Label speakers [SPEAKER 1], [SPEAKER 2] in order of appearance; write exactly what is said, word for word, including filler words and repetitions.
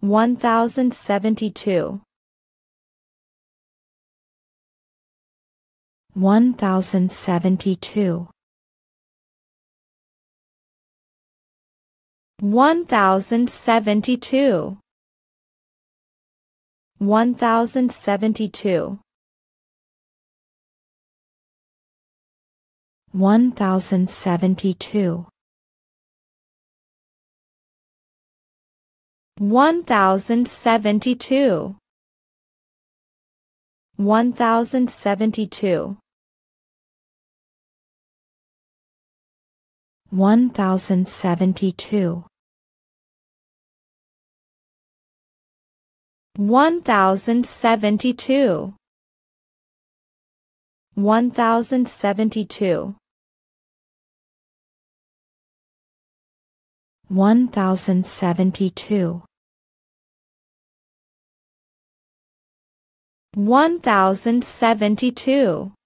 [SPEAKER 1] one thousand seventy-two, one thousand seventy-two, one thousand seventy-two, one thousand seventy-two, one thousand seventy-two, one thousand seventy-two, one thousand seventy-two, one thousand seventy-two, one thousand seventy-two, one thousand seventy-two, one thousand seventy-two, one thousand seventy-two,